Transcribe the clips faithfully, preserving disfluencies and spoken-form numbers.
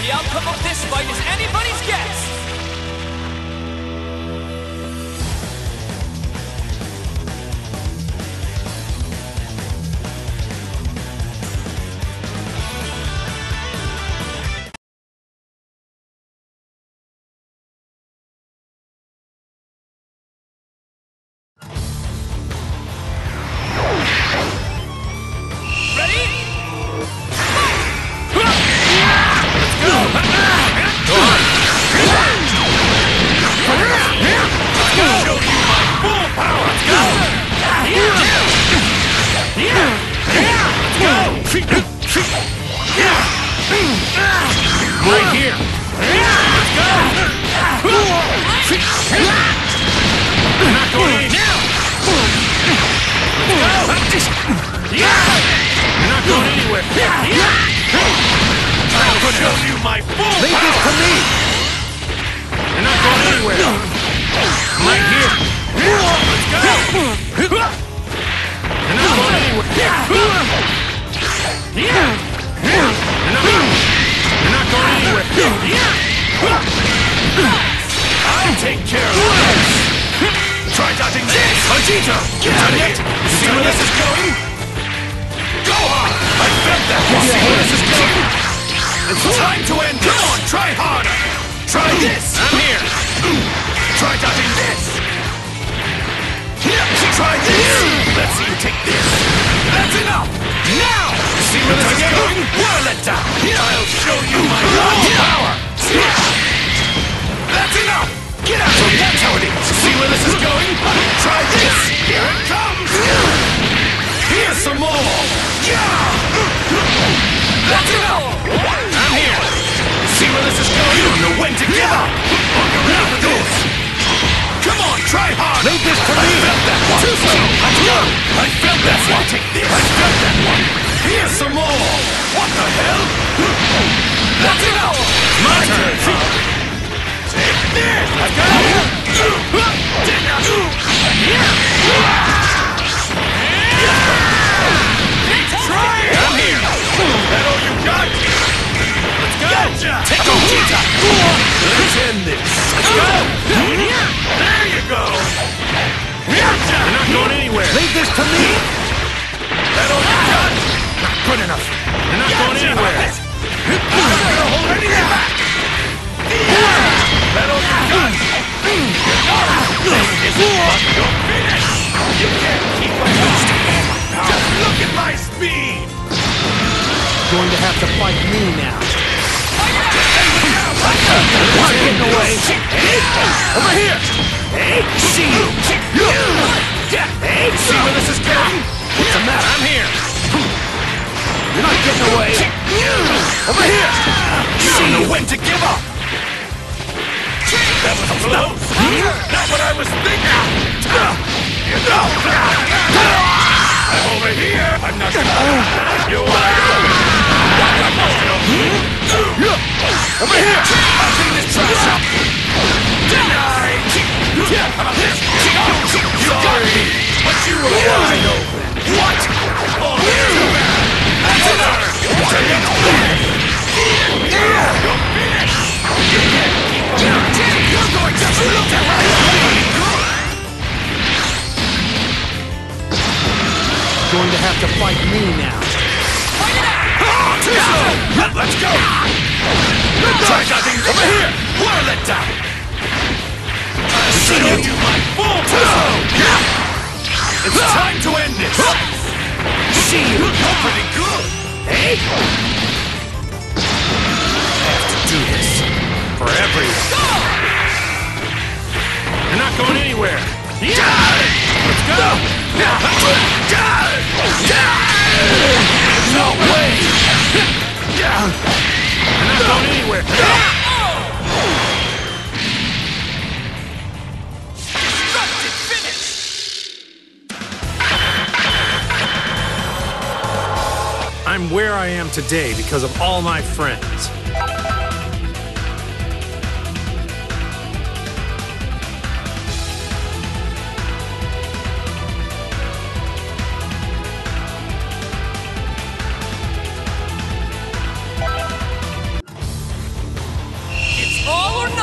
The outcome of this fight is anybody's guess! Right here. Let's go. I'm not going in now. Let's go. You're not going anywhere. I'll show you my full Leave this to me. You're not going anywhere. I'm right here. Let's go. You're not going anywhere. You're not, you're not going anywhere. I'll take care of this. Try dodging this. Vegeta, get out of it. See where this is going? Go on. I felt that. See where this is going? It's time to end. Come on, try harder. Try this. I'm here. Try dodging this. Try this. Let's see you take this. That's enough. Now. See where this is going? Whirl it down! I'll show you my raw power! That's enough! Get out! So that's how it is! See where this is going? Try this! Here it comes! Here's some more! That's enough! I'm here! See where this is going? You don't know when to give up! Walk around with this! Come on, try hard! Leave this to me! I felt that one! Too slow! Let's go! I felt that one! Take this! I felt that one! Here's some more! What the hell? That's enough! My turn! Take this! I got it! Try it! I'm here! Is that all you got? Let's go! Gotcha. Take Vegeta! Let's end this! Let's go! There you go! Gotcha. You're not going anywhere! Leave this to me! That all you got? Not good enough. You're not going anywhere. I'm not gonna hold anything back. That all you got? This is your finish. You can't keep up. Just look at my speed. Going to have to fight me now. Not getting away. Over here. Hey, see you. Hey, see where this is going? What's the matter? I'm here. You're not getting away! Over here! You don't know when to give up! That was close! Not what I was thinking! You know! I'm over here! I'm not gonna... You wanna go? Over here! I'll clean this trash up! Denied! How about this? You got me! But you were wide open! What? Oh, you! That's enough! You're finished! You can't keep up! You're going to look at my lead! Going to have to fight me now. Fight it out! Too slow! Let's go! Try nothing over here! Whirl it down! I'll show you my full power! It's time to end this! See you! You're pretty good! Hey! I have to do this for everyone. Go! You're not going anywhere. Let's go! No way! You're not going anywhere. Destructive finish! I'm where I am today because of all my friends.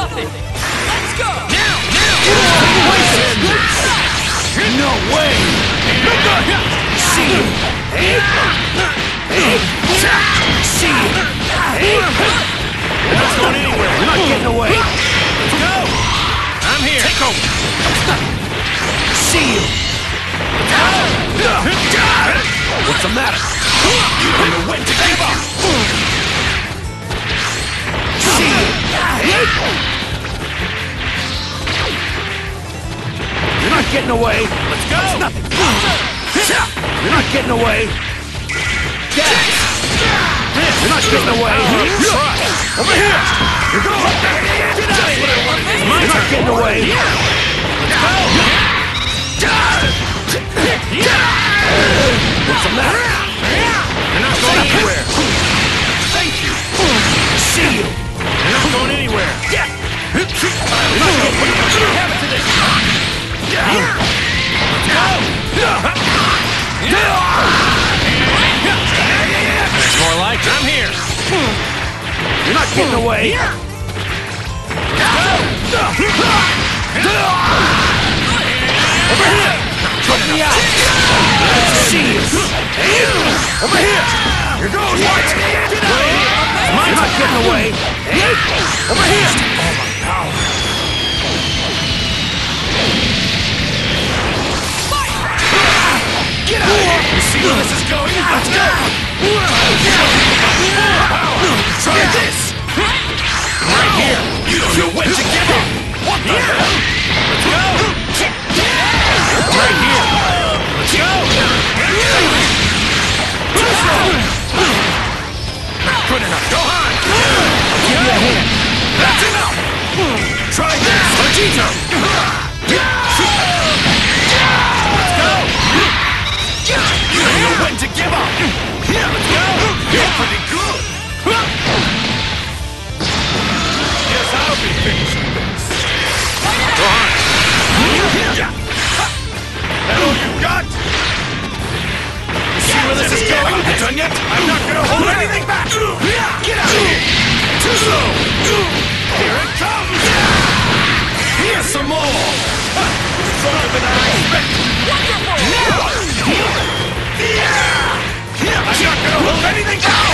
nothing. Let's go. Now, now. No way! See you. Hey. Hey. See you. Hey. You're not going anywhere. You're not getting away! Let's go. I'm here. Take over. See you. What's the matter? You don't know when to give up. See you. Hey. You're not getting away! Let's go. It's nothing! You're not getting away! Gas! You're not getting away! Try. Over here! You're going! Get out of here. You're not getting away! What's the matter? You're not going anywhere. Thank you. See you. You're not going anywhere. You're not getting Have it to this. Let's go. That's more like it. I'm here. You're not getting away! Over here! Check me out! See you! Over here! Here goes! What? Get out of here! You're not getting away! Over here! Oh my power! Get out of here. You see where this is going? Let's go. Try this. Right here. You don't know when to give up. What the hell? Let's go. Right here. Let's go. Not good enough. Go on. Give me a hand! That's enough. Try this. Vegito. Let's go. You don't know when to give up. Let's go. You're pretty good. Yes, I'll be finishing this. Go on. That all you got? You see where this is going? You done yet? I'm not gonna hold anything back. Get out of here. Too slow. Here it comes. Here's some more. Stronger than I expected. Now. Yeah. I'm not gonna hold anything down.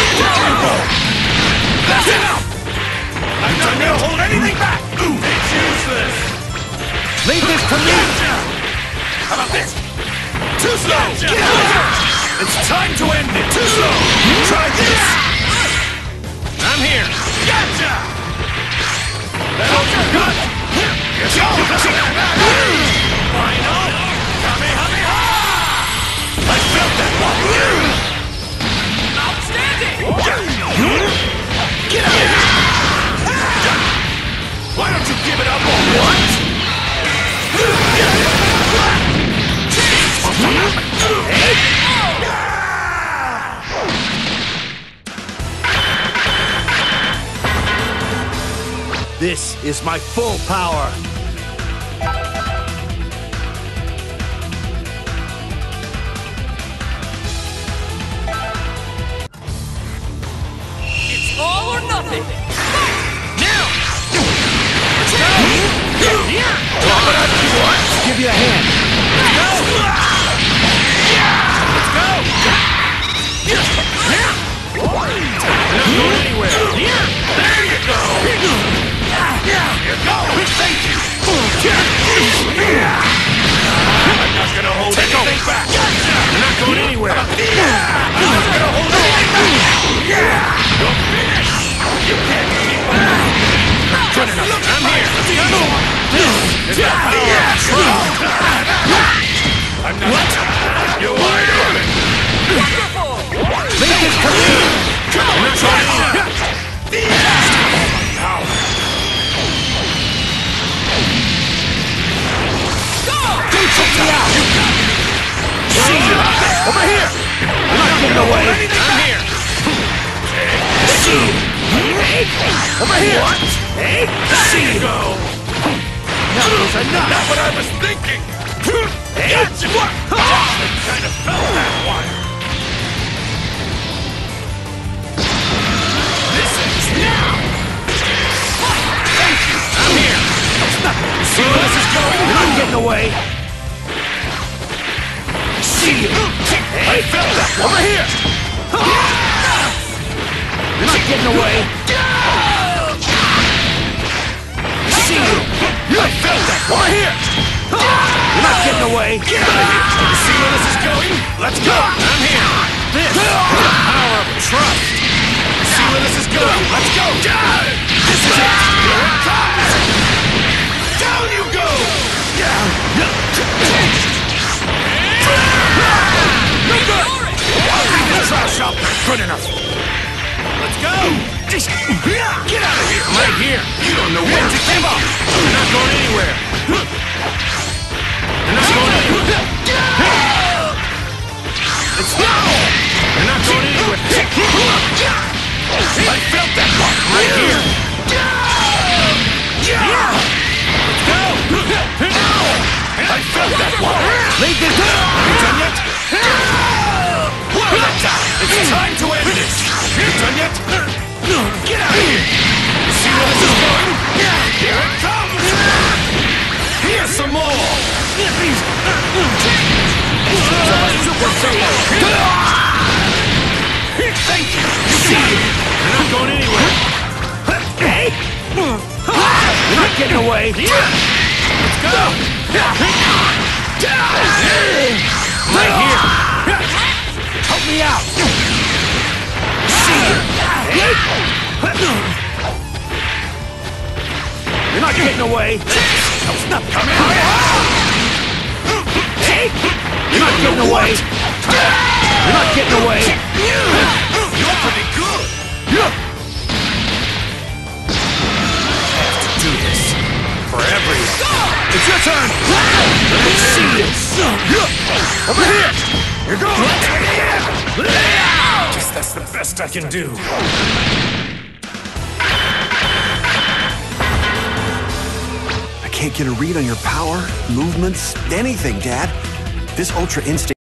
That's enough. I'm not gonna hold anything back. It's useless. Leave this to me! How about this? Too slow. Get out of here. It's time to end it. Too slow. Try this. I'm here. Gotcha. That's all you got. Let's go. Final. Kamehameha. I felt that one. Outstanding. Get out of here. Why don't you give it up or what? This is my full power! It's all or nothing. Now! Let's go! I'll give you a hand! Let's go! Let's go! We're not going anywhere. There you go! You go! Thank you! I'm not gonna hold Take anything back! You're not going anywhere! I'm not gonna hold anything back! You're finished! You can't keep up! Good enough! I'm here! Let's go! This is the power of truth! I'm not... What? You're wide open! Wonderful. Leave this to me! Come on! Let's try it! Power! Check me out! See you! Over here! I'm not getting away! I'm here! See you! Over here! What? Hey! There you go! Enough is enough! Not what I was thinking! Gotcha! What? I kind of felt that one! This is now! Thank you! away. See you. I felt that. Over here. You're not getting away. See you. I felt that. Over here. You're not getting away. Get out of here. You see where this is going? Let's go. I'm here. This is the power of trust. You see where this is going? Let's go. This is it. Here it comes. Down you go. No good. I'll leave the trash out. Good enough. Let's go. Get out of here. I'm right here. You don't know when to give up. You're not going anywhere. You're not going anywhere. It's now. You're not going anywhere. I felt that one right here. Let's go. I felt that one. Lead this You done yet? It's time to end this. You done yet? Get out of here. You see where this is going? Here it comes. Here's some more. Super Saiyan. Thank you. You see it. You're not going anywhere. Hey! You're not getting away. Let's go. Right here. Help me out. See you. Hey! You're not getting away. Come in. Hey! You're not getting away. You're not getting away. You're pretty good. Have to do this for everyone. It's your turn. Let's see this. Over here. You're going. Guess that's the best I can do. I can't get a read on your power, movements, anything, Dad. This Ultra Instinct